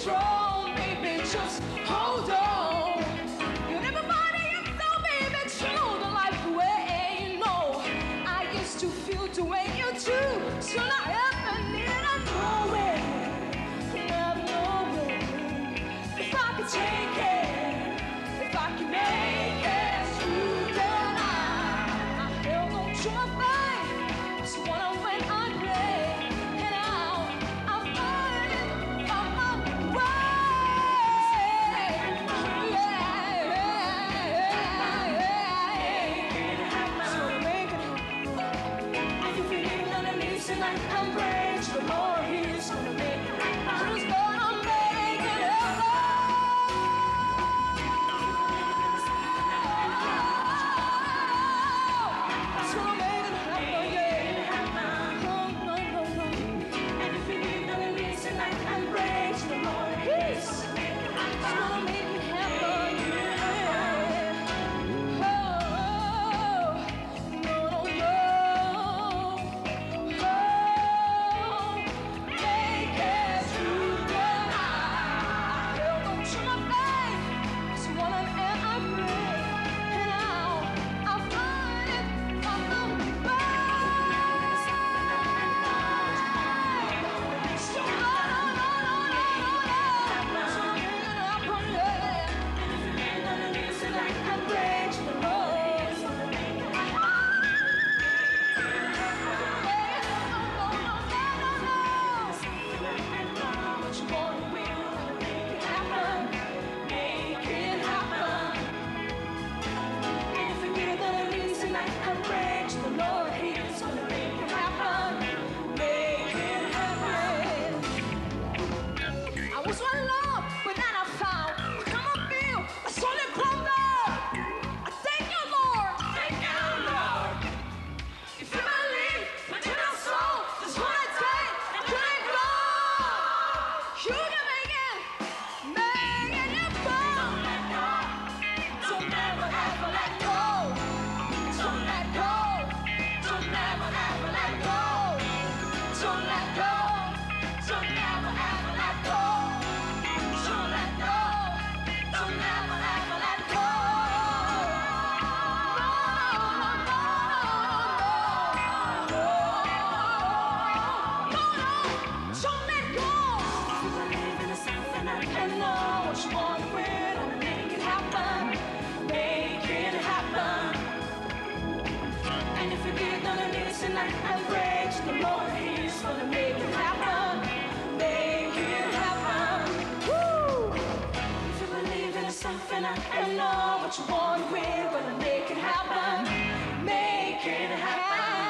strong, baby, just hold on. You never body it, so baby, true the life way. You know, I used to feel the way you do. So I ever need, I know it, never know it. If I could take it, if I could make it through the night, I held on to my faith. So when I went under, and out, I find it on my way. So make it happen. I can feel it underneath tonight. I'm praying to the Lord, He's gonna make it happen. He's gonna make it happen. He's gonna make it happen, yeah. No, no, no, no. And if you need underneath tonight, I'm praying to the Lord, He's gonna make it happen, yeah. Oh, no, no, no. Oh, make it through the night. I held on to my faith. So when I'm at, I pray, and out, I find it on my way. So no, no, no, no, no, no. So make it happen, yeah. And if you ain't underneath tonight, I pray to the Lord. So make it happen. What you want will make it happen, make it happen. And if you get underneath tonight, I pray to the Lord, He's gonna make it happen, make it happen. I was one love, but then I found, come on, feel a solid ground. I thank you, Lord. Thank you, Lord. If you believe within your soul, that's what I take, and you ain't gone. You can make it happen. Don't let go. Don't never ever let go. Don't let go. Don't never ever let go. Don't let go. Don't never ever let go. Don't let go. Don't never ever let go. Don't let go. If you believe in something, I know what you want to win, and make it happen, make it happen. And if you get underneath tonight, I pray to the Lord, He's gonna make it happen, make it happen. Woo! If you believe in something, I know what you want to win, gonna make it happen, make it happen.